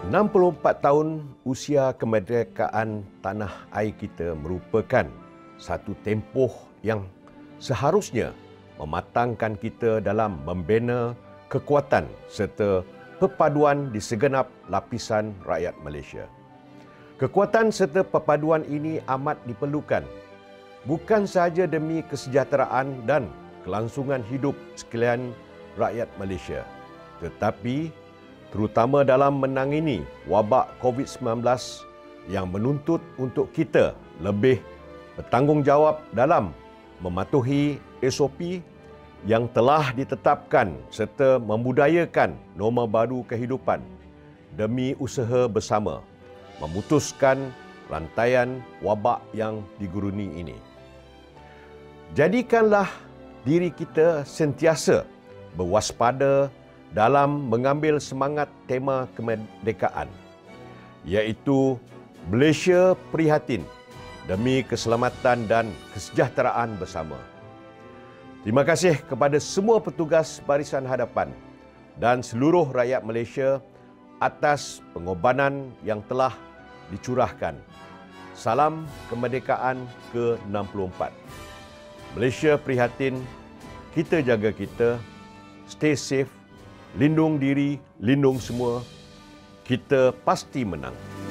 64 tahun usia kemerdekaan tanah air kita merupakan satu tempoh yang seharusnya mematangkan kita dalam membina kekuatan serta perpaduan di segenap lapisan rakyat Malaysia. Kekuatan serta perpaduan ini amat diperlukan, bukan sahaja demi kesejahteraan dan kelangsungan hidup sekalian rakyat Malaysia, tetapi terutama dalam menangani wabak COVID-19 yang menuntut untuk kita lebih bertanggungjawab dalam mematuhi SOP yang telah ditetapkan serta membudayakan norma baru kehidupan demi usaha bersama memutuskan rantaian wabak yang diguruni ini. Jadikanlah diri kita sentiasa berwaspada dalam mengambil semangat tema kemerdekaan, iaitu Malaysia Prihatin demi keselamatan dan kesejahteraan bersama. Terima kasih kepada semua petugas Barisan Hadapan dan seluruh rakyat Malaysia atas pengorbanan yang telah dicurahkan. Salam kemerdekaan ke-64. Malaysia Prihatin, kita jaga kita, stay safe, lindung diri, lindung semua, kita pasti menang.